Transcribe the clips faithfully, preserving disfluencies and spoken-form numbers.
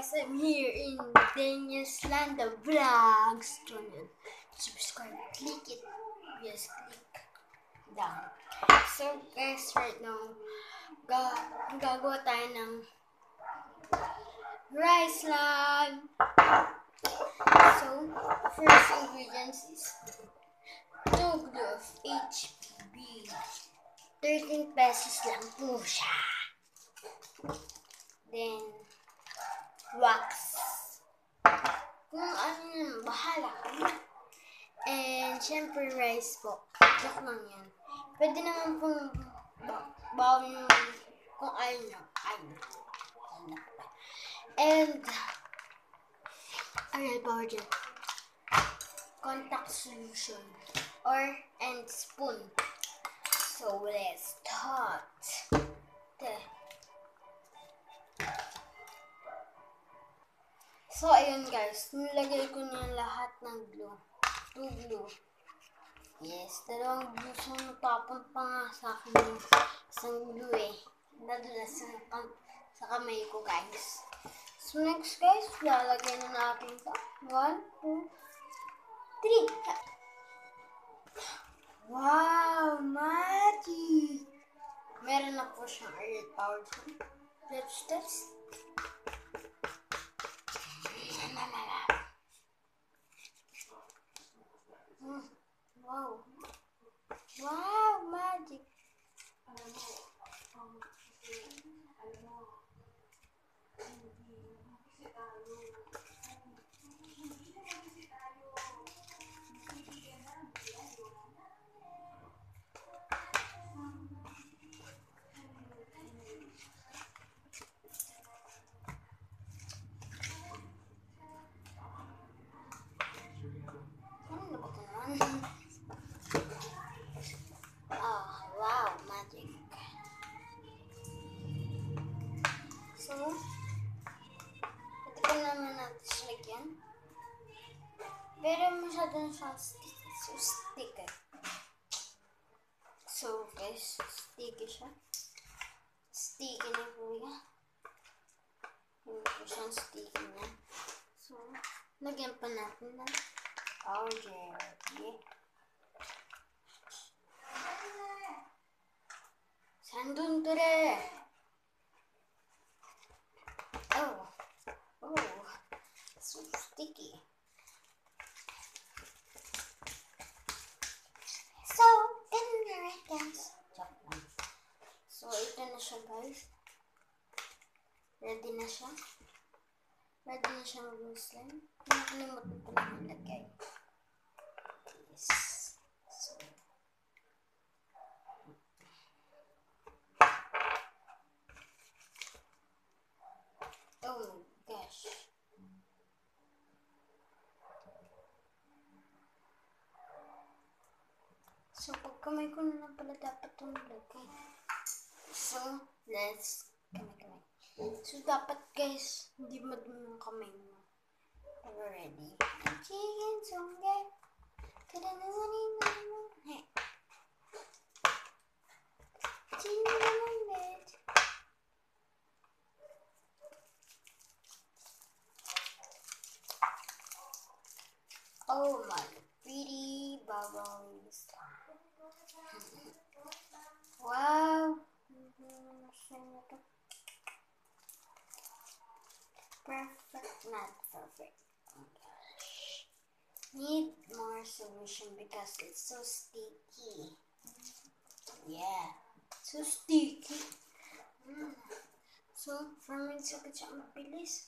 guys, I'm here in Daniel's Land of Vlogs channel. Subscribe, click it. Yes, click down. So guys, right now, ga gagawa tayo ng rice log. So, first ingredients is two glue of H B. thirteen pesos lang po siya. Then, wax. Kung ano yun, bahala ka na. And, syempre, rice po. Joke lang yan. Pwede naman pong bawal nyo kung ayaw nyo. Ayaw. And, oil powder. Contact solution. Or, and spoon. So, let's start. There. So, ayun guys, nilagay ko na lahat ng glue. Two glue. Yes, dalawang glue. So, natapon pa nga sa akin yung isang glue eh. Nadulas sa, sa kamay ko guys. So, next guys, lalagay na natin ito. One, two, three. Wow, magic! Meron na po siyang oil powder. Let's test. Mm, wow. Wow, magic. Oh, wow, magic. So, ito pa naman natin siya lagyan. Pero masyado na siyang sticky. So, sticky. So, guys, sticky siya. Sticky na po yan. Hindi po siyang sticky na. So, lagyan pa natin ng powder. Yeah. Sandun to re. Oh. Oh. So sticky. So, in there guys. So, ito na siya guys. Ready na siya. Ready na siya mag-slime. Nakalimutan ko lang ilagay. Yes. So, oh gosh. So, pag kamay ko na lang pala dapat itong lagay. So, let's kamay-kamay. So, dapat guys, hindi madumi yung kamay mo. We're ready. Chicken songge. Hey. Chicken Oh my pretty bubbles. Wow. Perfect, not perfect. Oh gosh. Need more solution because it's so sticky. Yeah. So sticky. Mm. So, for me, sakit siya mabilis.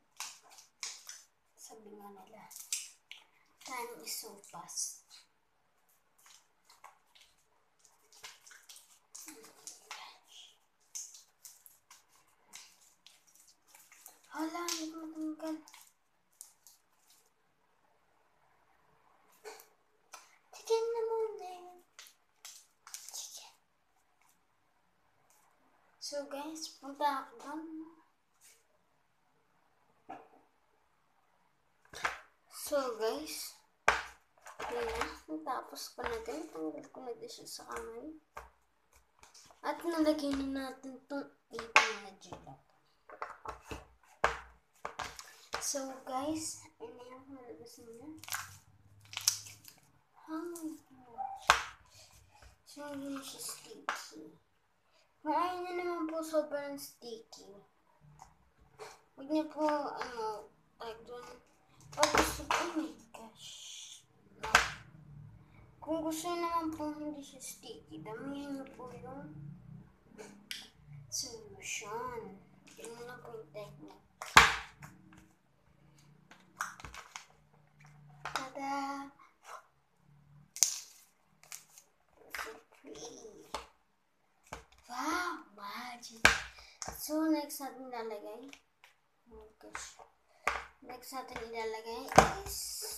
Sabi nga nila. Time is so fast. Hala, hindi ko matanggal. Chicken na muna yun. Chicken. So guys, punta ako doon. So guys, yun na. Natapos ko na din. Tanggal ko na din siya sa kamay. At nalagyan na natin itong eight na gelato. So guys, ano yung malabas niya? Oh my gosh. So hindi siya sticky. Kung ayaw niyo naman po sobrang sticky, huwag niyo po, ano, like dun, pag gusto, oh my gosh. No. Kung gusto niyo naman po hindi siya sticky, damihan niyo po yung solution. Yun na po yung technique. Tada! So pretty. Wow! Magic! So, next natin ilalagay. Oh gosh. Next natin ilalagay is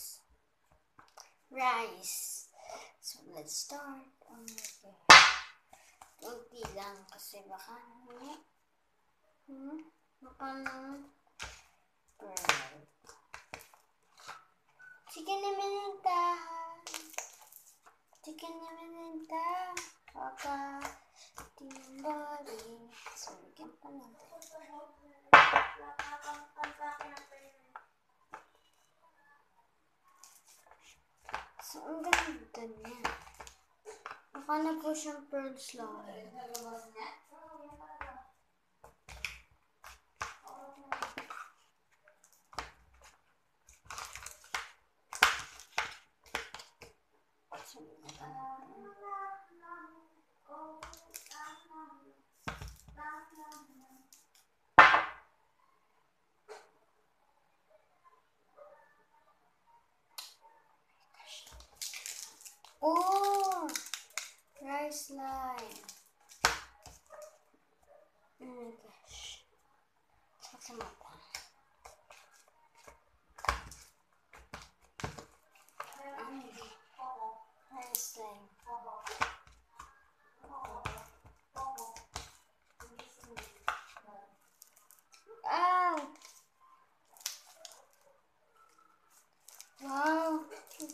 rice. So, let's start. Oh my gosh. Kunti lang kasi baka hindi. Hmm? Baka nang burn. Chicken na minita. Chicken na minita. Baka timbali. So, bigyan pa natin. So, ang ganda niya. Baka na po siyang pearl slime. Oh! Rice slime. Oh my gosh. Sa mata. Rice slime. Ow! Wow!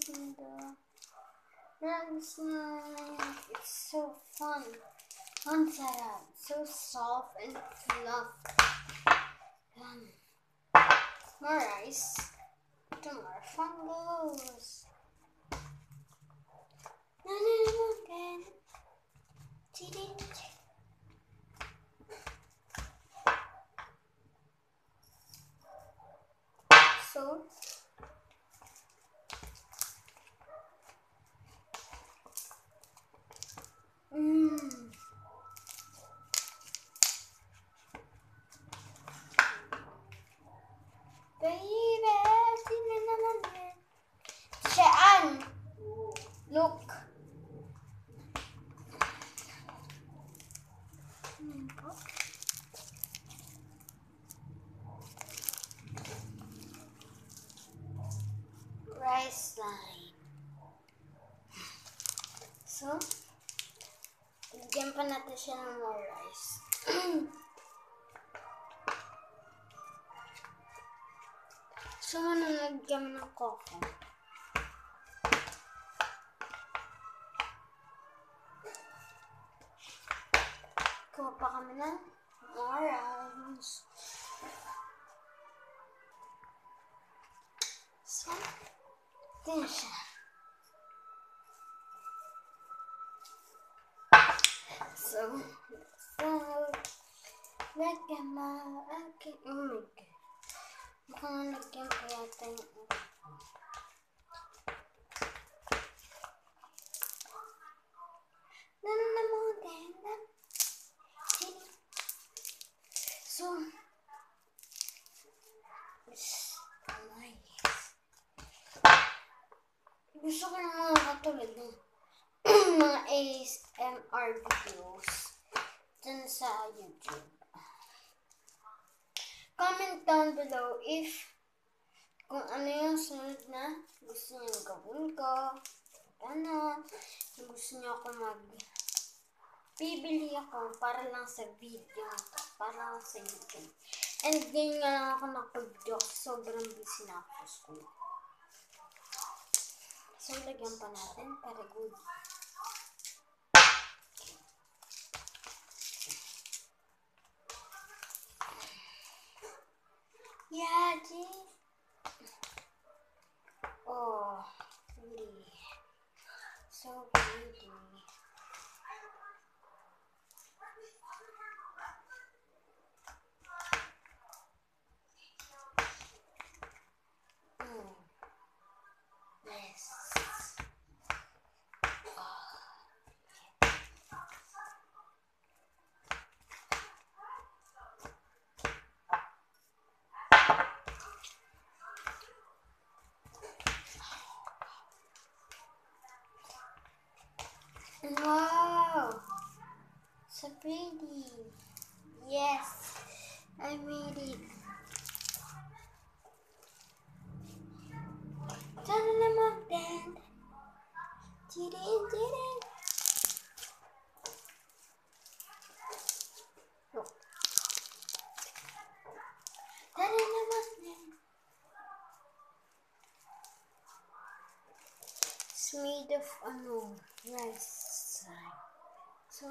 Rice slime. It's so fun. Fun setup. So soft and fluffy. Um, more rice. To more fun goes. No, no, no, again. Cheating. So, mmm. Baby, sino naman yan? Siyan! Look! Rice slime. So, bigyan pa natin siya ng more rice. So, nalagyan ng coco. Kuha pa kami ng more rice. So, ito na siya. So, so, lagyan mo, okay, oh my God. Mukhang lagyan ko yata yung no, no, no, more than that. So, oh my God. Gusto ko ng mga katulad ng mga A S M R videos dun sa YouTube. Comment down below if kung ano yung sunod na gusto niyo gawin ko. Ano, kung gusto niyo ako mag bibili ako para lang sa video ito, para lang sa YouTube. And ganyan nga lang ako nakapag-video kasi sobrang busy na ako sa school. So, lagyan pa natin para good. Yeah, G. So pretty. Mm. Yes. Wow, so pretty. Yes, I made it. Ta-da-da-da-da. Dee-dee-dee-dee. Look. Ta-da-da-da-da. It's made of ano, rice. So,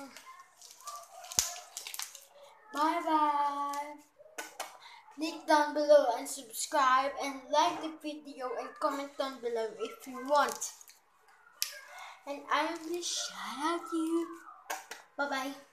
bye bye. Click down below and subscribe and like the video and comment down below if you want. And I will shout out to you. Bye bye.